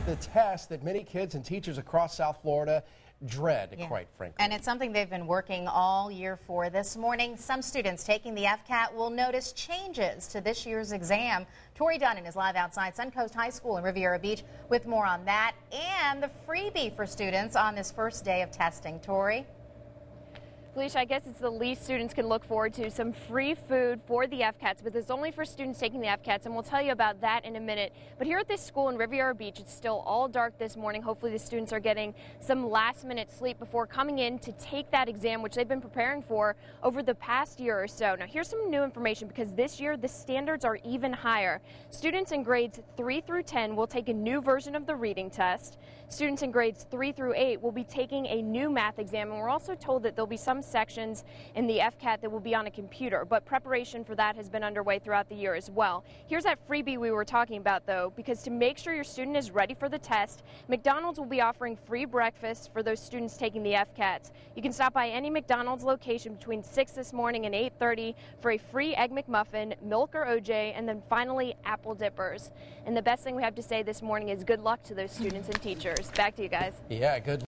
the test that many kids and teachers across South Florida dread, quite frankly. And it's something they've been working all year for. This morning, some students taking the FCAT will notice changes to this year's exam. Tori Dunnan is live outside Suncoast High School in Riviera Beach with more on that and the freebie for students on this first day of testing. Tori? Felicia, I guess it's the least students can look forward to, some free food for the FCATs, but it's only for students taking the FCATs, and we'll tell you about that in a minute. But here at this school in Riviera Beach, it's still all dark this morning. Hopefully the students are getting some last-minute sleep before coming in to take that exam, which they've been preparing for over the past year or so. Now, here's some new information, because this year the standards are even higher. Students in grades 3 through 10 will take a new version of the reading test. Students in grades 3 through 8 will be taking a new math exam, and we're also told that there'll be some sections in the FCAT that will be on a computer, but preparation for that has been underway throughout the year as well. Here's that freebie we were talking about, though, because to make sure your student is ready for the test, McDonald's will be offering free breakfast for those students taking the FCATs. You can stop by any McDonald's location between 6 this morning and 8:30 for a free Egg McMuffin, milk or OJ, and then finally apple dippers. And the best thing we have to say this morning is good luck to those students and teachers. Back to you guys. Yeah, good.